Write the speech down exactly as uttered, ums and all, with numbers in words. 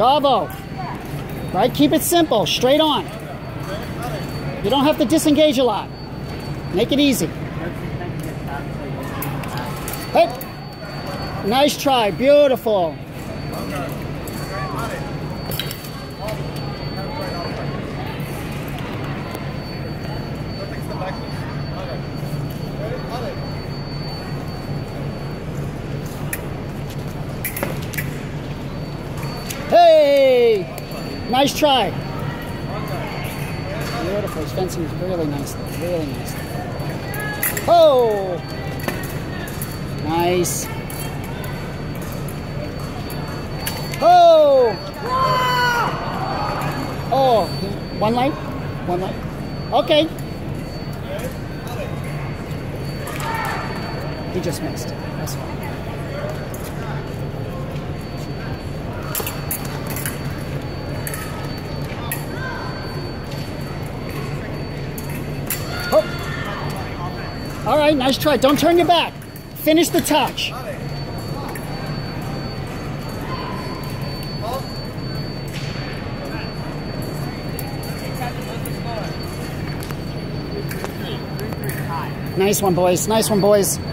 Bravo. Right? Keep it simple. Straight on. You don't have to disengage a lot. Make it easy. Hey. Nice try. Beautiful. Hey! Nice try. Beautiful. His fencing is really nice though. Really nice. Oh! Nice. Oh! Oh! One light? One light? Okay. He just missed. That's fine. Oh. All right, nice try. Don't turn your back. Finish the touch. Nice one, boys. Nice one, boys.